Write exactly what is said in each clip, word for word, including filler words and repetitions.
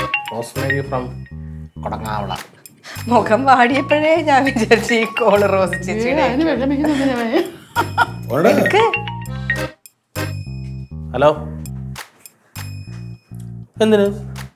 Rosemary from കൊടങ്ങാവള. മുഖം വാടിയപ്പോഴേ ഞാൻ വിചാരിച്ചു ഈ കോള് റോസ് ചേച്ചിയുടെ. ഹലോ, എന്തിന്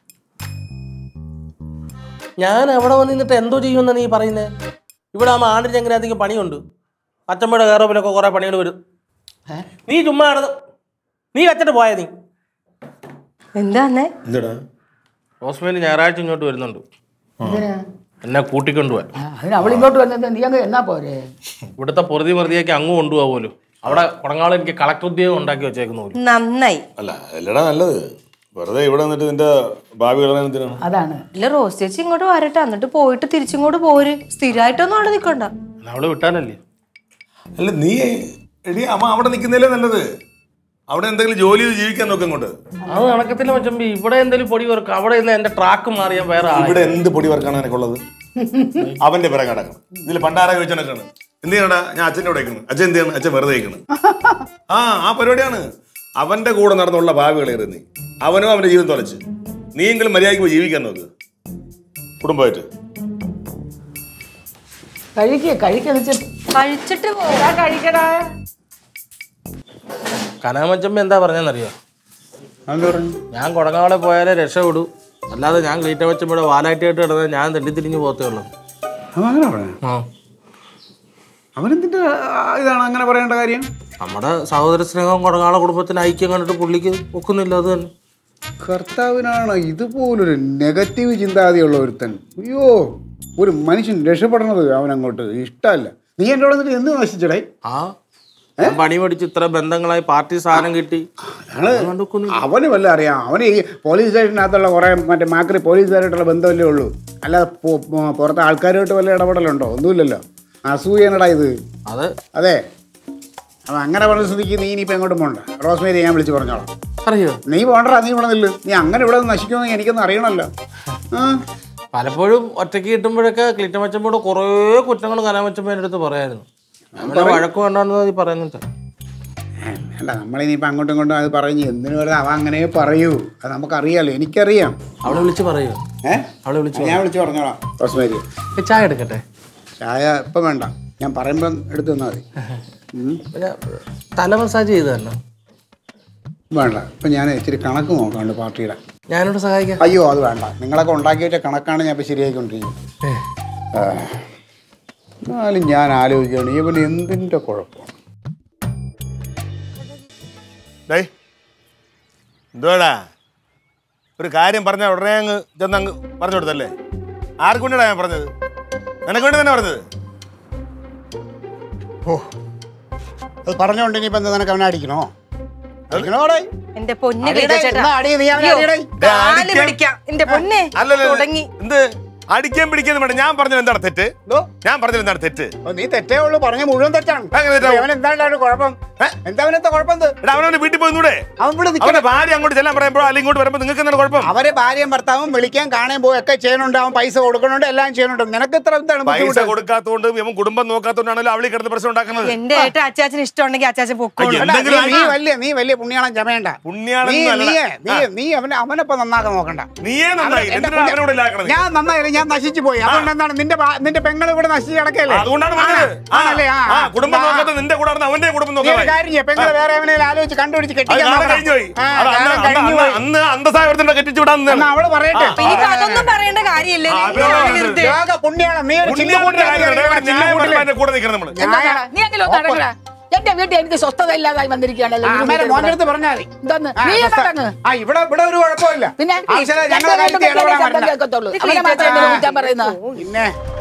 ഞാൻ അവിടെ വന്നിട്ട് എന്തോ ചെയ്യുമെന്നാ നീ പറയുന്നത്? ഇവിടെ ആകുമ്പോൾ ആണ്ടിന് എങ്ങനെ അധികം പണിയുണ്ട്. അച്ഛമ്മയുടെ കയറപ്പിലൊക്കെ കുറെ പണികൾ വരും. നീ ചുമ്മാ നടന്ന് നീ വെച്ചിട്ട് പോയാ നീ എന്താന്നേ? റോസ്മേരി ഞായറാഴ്ച ഇങ്ങോട്ട് വരുന്നുണ്ട്, എന്നെ കൂട്ടിക്കൊണ്ടുപോവാൻ. അവളിങ്ങോട്ട് വന്നത് നീ അങ്ങ് എന്നാ പോരെ? ഇവിടുത്തെ പൊറുതി മറുതിയൊക്കെ അങ്ങ് കൊണ്ടുപോകുമല്ലോ. അവിടെ കൊടങ്ങാളം എനിക്ക് കളക്ടർ ഉദ്യോഗം ഉണ്ടാക്കി വെച്ചേക്കുന്നു. നന്നായി. അല്ല അല്ലടാ നല്ലത്. വെറുതെ ഇവിടെ വന്നിട്ട് നിന്റെ ഭാവി കളയാൻ. അതാണ്. ഇല്ല, റോസ് ചേച്ചി ഇങ്ങോട്ട് വരട്ടെ, എന്നിട്ട് പോയിട്ട് തിരിച്ചിങ്ങോട്ട് പോര്. സ്ഥിരമായിട്ടൊന്നും അവിടെ നിൽക്കണ്ട. അവള് വിട്ടാലല്ലേ. അല്ല നീ എടി അമ്മ അവിടെ നിൽക്കുന്നതല്ലേ നല്ലത്. അവിടെ എന്തെങ്കിലും ജോലി ചെയ്ത് ജീവിക്കാൻ നോക്കാം ഇങ്ങോട്ട്. അത് നടക്കത്തില്ല മച്ചമ്പി. ഇവിടെ എന്തെങ്കിലും പൊടി വർക്ക്, അവിടെ നിന്ന് എന്റെ ട്രാക്ക് മാറിയാൻ വേറെ. ഇവിടെ എന്ത് പൊടി വർക്കാണ് എനിക്കുള്ളത്? അവന്റെ പിറകെ നടക്കണം. ഇതിൽ പണ്ടാര ചോദിച്ചാണ് എന്ത് ചെയ്യണടാ? ഞാൻ അച്ഛൻ്റെ കൂടെ വെക്കണം. അച്ഛൻ എന്ത് ചെയ്യണം? അച്ഛൻ വെറുതെ വെക്കണം. ആ ആ പരിപാടിയാണ്. അവന്റെ കൂടെ നടന്നുള്ള ഭാവികളേറി നീ അവനും അവന്റെ ജീവിതം തുലച്ച് നീയെങ്കിലും മര്യാദയ്ക്ക് ജീവിക്കാൻ നോക്ക് കുടുംബമായിട്ട്. കഴിക്കുക കഴിച്ചിട്ട് കഴിക്കടാ. കനാമച്ചമ്പ എന്താ പറഞ്ഞെന്നറിയോ? ഞാൻ കൊടങ്ങാവളെ പോയാലേ രക്ഷപ്പെടൂ, അല്ലാതെ ഞാൻ ക്ലീറ്റമച്ചമ്പയുടെ വാലായിട്ടായിട്ട് കിടന്നാൽ ഞാൻ തെണ്ടിത്തിരിഞ്ഞ് പോകത്തേ ഉള്ളൂ. അവനെന്തിന്റെ ഇതാണ് അങ്ങനെ പറയേണ്ട കാര്യം? നമ്മുടെ സഹോദര സ്നേഹം കൊടങ്ങാള കുടുംബത്തിന് ഐക്യം കണ്ടിട്ട് പുള്ളിക്ക് ഒക്കുന്നില്ല. അത് തന്നെ കർത്താവിനാണ് ഇതുപോലൊരു നെഗറ്റീവ് ചിന്താഗതിയുള്ള ഒരുത്തൻ. അയ്യോ, ഒരു മനുഷ്യൻ രക്ഷപ്പെടണത് അവനങ്ങോട്ട് ഇഷ്ടമല്ല. നീ എൻ്റെ അവിടെ എന്ത് നശിച്ചടേ? ആ പണി പഠിച്ച് ഇത്ര ബന്ധങ്ങളായി പാർട്ടി സാധനം കിട്ടി. അവന് വല്ല അറിയാം. അവന് ഈ പോലീസ് സ്റ്റേഷനകത്തുള്ള കുറെ മറ്റേ മാക്രി പോലീസുകാരായിട്ടുള്ള ബന്ധമല്ലേ ഉള്ളൂ, അല്ലാതെ പുറത്തെ ആൾക്കാരുമായിട്ട് വല്ല ഇടപെടലുണ്ടോ? ഒന്നുമില്ലല്ലോ. അസൂയനടാ ഇത്. അതെ അതെ. അപ്പം അങ്ങനെ പറഞ്ഞ സ്ഥിതിക്ക് നീ ഇനിയിപ്പോൾ എങ്ങോട്ടും പോകണ്ട. റോസ്മേരി ഞാൻ വിളിച്ച് പറഞ്ഞോളാം. അറിയോ? നീ പോകണ്ടാ, നീ ഇവിടെ നില്ല്. നീ അങ്ങനെ ഇവിടെ നശിക്കുമെന്ന് എനിക്കൊന്നും അറിയണമല്ലോ. പലപ്പോഴും ഒറ്റയ്ക്ക് കിട്ടുമ്പോഴൊക്കെ ക്ലിറ്റമച്ചമ്പോടെ കുറേ കുറ്റങ്ങൾ കനാമച്ചമ്മേൻ്റെ അടുത്ത് പറയായിരുന്നു. നമ്മുടെ വഴക്ക് വേണ്ടെന്ന് പറയുന്നുണ്ട്. അല്ല, നമ്മളിനിയിപ്പോൾ അങ്ങോട്ടും ഇങ്ങോട്ടും അത് പറഞ്ഞു എന്തിനു വെറുതെ അവ അങ്ങനെ പറയൂ. അത് നമുക്കറിയാലോ, എനിക്കറിയാം. അവളെ വിളിച്ച് പറയൂ. ഏഹ് അവളെ വിളിച്ച് ഞാൻ വിളിച്ച് പറഞ്ഞോളാം. റോസ്മേരി ചായ എടുക്കട്ടെ? ചായ ഇപ്പം വേണ്ട, ഞാൻ പറയുമ്പം എടുത്തു തന്നാൽ മതി. പിന്നെ തല മസാജ് ചെയ്ത് തന്നെ വേണ്ട. ഇപ്പം ഞാൻ ഇച്ചിരി കണക്ക് നോക്കാണ്ട് പാർട്ടിയുടെ. ഞാനോട് സഹായിക്കാം. അയ്യോ അത് വേണ്ട. നിങ്ങളൊക്കെ ഉണ്ടാക്കി വെച്ച കണക്കാണ് ഞാൻ ഇപ്പം ശരിയായിക്കൊണ്ടിരിക്കുന്നത്. എന്നാലും ഞാൻ ആലോചിക്കുകയാണ് ഇവന് എന്തിൻ്റെ കുഴപ്പമാണ്. എന്തുവാടാ ഒരു കാര്യം പറഞ്ഞാൽ ഉടനെ അങ്ങ് ചെന്നങ്ങ് പറഞ്ഞു കൊടുത്തല്ലേ? ആർക്കൊണ്ടാ ഞാൻ പറഞ്ഞത്? നിനക്ക് വേണ്ടി തന്നെ പറഞ്ഞത്. ഓ, അത് പറഞ്ഞോണ്ട് ഇനിയിപ്പോൾ എന്താ നിനക്ക് അവനെ അടിക്കണോ? എന്റെ പൊന്നെ തുടങ്ങി എന്ത് അടിക്കാൻ പിടിക്കാൻ വേണ്ട. ഞാൻ പറഞ്ഞത് എന്താണ് തെറ്റ്? ഞാൻ പറഞ്ഞത് എന്താണ് തെറ്റ്? നീ തെറ്റേ ഉള്ളൂ, പറഞ്ഞ മുഴുവൻ തെറ്റാണ്. എന്താണ് കുഴപ്പം? എന്താ കുഴപ്പം? അവനവന്റെ വീട്ടിൽ പോയിന്നൂടെ? അവന്റെ ഭാര്യ അങ്ങോട്ട് ചെല്ലാൻ പറയുമ്പോ അല്ലെങ്കിൽ ഇങ്ങോട്ട് വരുമ്പോ നിങ്ങൾക്ക് എന്താണ് കുഴപ്പം? അവരെ ഭാര്യയും ഭർത്താവും വിളിക്കാൻ കാണാൻ പോയൊക്കെ ചെയ്യണുണ്ട്. അവൻ പൈസ കൊടുക്കണുണ്ട്, എല്ലാം ചെയ്യണുണ്ട്. നിനക്ക് ഇത്ര എന്താണ് പൈസ കൊടുക്കാത്തോണ്ട് ഇവൻ കുടുംബം നോക്കാത്തോണ്ടാണല്ലോ അവളി കിടന്ന് പ്രശ്നം ഉണ്ടാക്കുന്നത്. എന്റെ ഏട്ട അച്ചാച്ചന് ഇഷ്ടമുണ്ടെങ്കിൽ അച്ചാച്ചൻ പൊക്കോളൂ. നീ വലിയ നീ വലിയ പുണ്യാളം ചമയണ്ട. നീ അവനെ അവനപ്പൊ നന്നാക്കാൻ നോക്കണ്ട. നീയേ നന്നായി. ഞാൻ നന്നായില്ല, ഞാൻ നശിച്ചു പോയി. അതുകൊണ്ട് എന്താണ് നിന്റെ നിന്റെ പെങ്ങൾ ഇവിടെ നശിച്ച് കിടക്കല്ലേ? അതുകൊണ്ടാണ് കുടുംബം നോക്കാത്ത നിന്റെ കൂടെ അവന്റെ കുടുംബം നോക്കാൻ കാര്യം ചെയ്യാം. പെങ്ങൾ വേറെ എവനെയും ആലോചിച്ച് കണ്ടുപിടിച്ച് കെട്ടിക്കാൻ അവള് പറയട്ടെ. അതൊന്നും പറയേണ്ട കാര്യമില്ലേ? പുണ്യാണ് നീ എന്റെ വീട്ടിൽ എനിക്ക് സ്വസ്ഥത ഇല്ലാതായി വന്നിരിക്കുകയാണല്ലോ. മോന്റെ അടുത്ത് പറഞ്ഞാൽ ഇവിടെ ഇവിടെ ഒരു കുഴപ്പമില്ല. പിന്നെ ഞങ്ങളെ കേൾക്കത്തുള്ളൂ. അവനെ മാത്രമേ കുറ്റം പറയുന്നത്. പിന്നെ